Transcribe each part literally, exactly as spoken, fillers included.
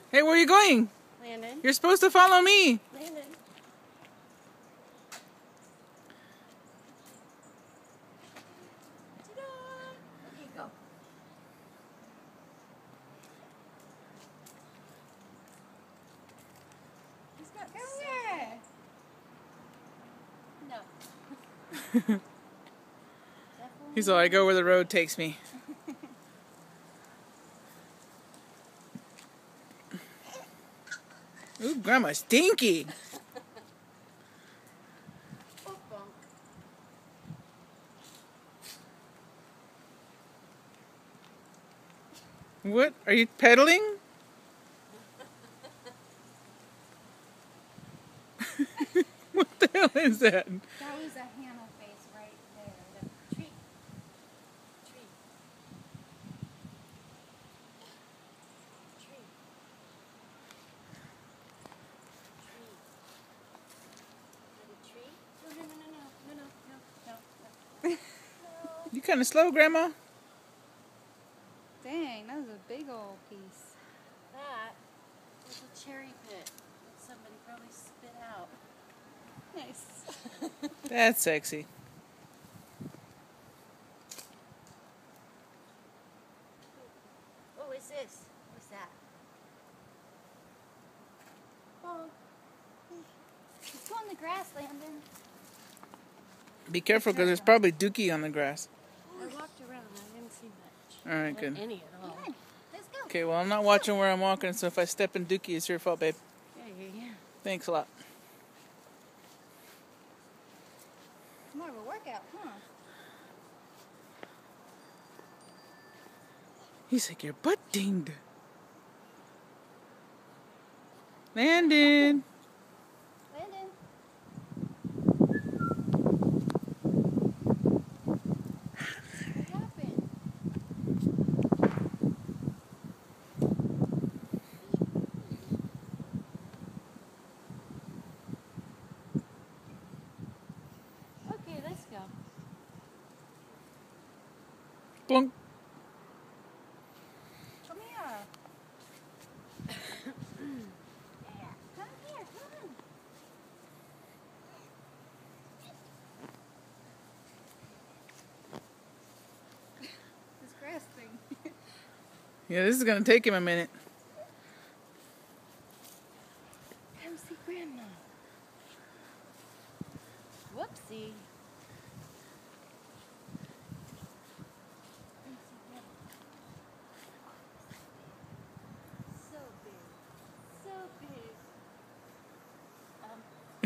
Hey, where are you going? Landon. You're supposed to follow me. Landon. Ta-da! Okay, go. He's got come so here. No. He's all, I go where the road takes me. Ooh, Grandma stinky. What? Are you pedaling? What the hell is that? That was a Hannah face right there. The tree. Tree. Tree. Tree. Tree. No, no, no, no, no, no, no, no, no. You kind of slow, Grandma. Dang, that was a big old piece. That was a cherry pit that somebody probably spit out. Nice. That's sexy. What was this? What's that? Oh. Let's go in the grass, Landon. Be careful, because there's probably dookie on the grass. I walked around. I didn't see much. All right, Not good. any at all. Come on, let's go. Okay, well, I'm not watching where I'm walking, so if I step in dookie, it's your fault, babe. Yeah, yeah, yeah. Thanks a lot. More of a workout, huh? He's like, your butt dinged. Landon. Landon. What happened? Okay, let's go. Plunk. Come here. Come here, come on. This grass thing. Yeah, this is going to take him a minute. Come see Grandma. Whoopsie. Come see Grandma. So big. So big. Um.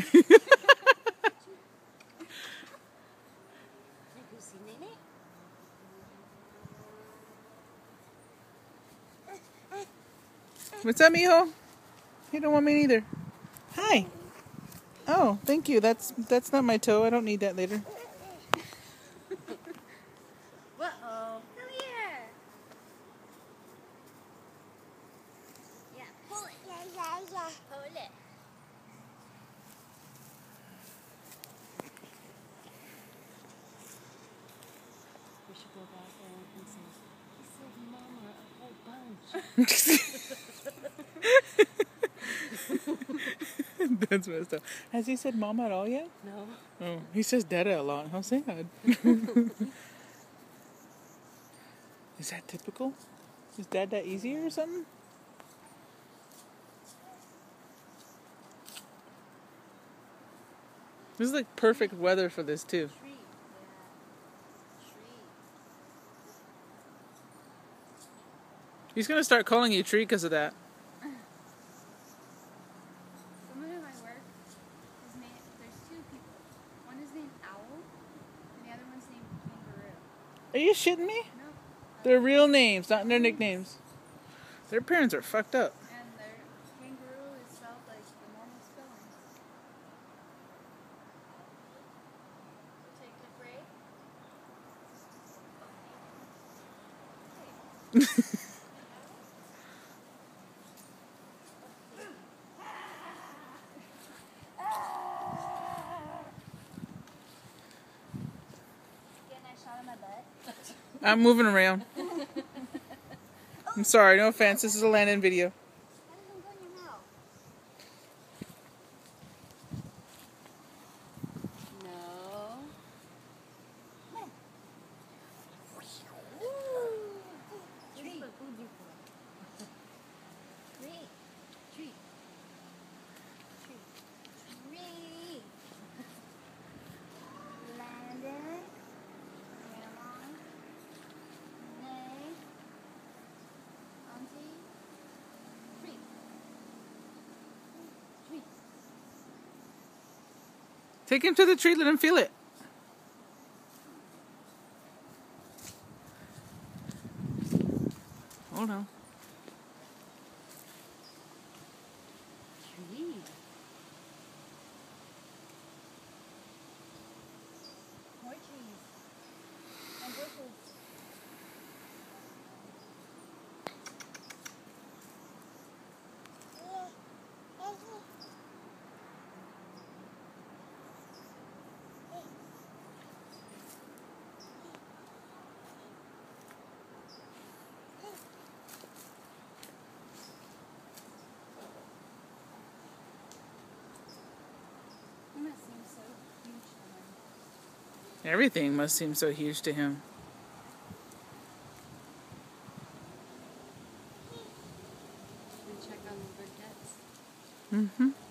Can you see Nene? What's up, mijo? You don't want me neither. Hi. Oh, thank you. That's that's not my toe. I don't need that later. Uh-oh. Come here. Yeah, pull it. Yeah, yeah, yeah. Pull it. We should go back there and say, he said Mama a whole bunch. That's messed up. Has he said mama at all yet? No. Oh, he says dada a lot. How sad. Is that typical? Is dad that easier or something? This is like perfect weather for this too. Tree. Yeah. Tree. He's gonna start calling you Tree because of that. Someone at my work, his name, there's two people. One is named Owl, and the other one's named Kangaroo. Are you shitting me? No. They're real names, not their nicknames. Their parents are fucked up. And their kangaroo is spelled like the normal spelling. Take a break. Get a nice shot of my butt. I'm moving around. I'm sorry, no offense. This is a Landon video. I don't know Take him to the tree. Let him feel it. Hold on. Tree. More trees. And bushes. It must seem so huge to him. Everything must seem so huge to him. We check on the bird cats. Mm-hmm.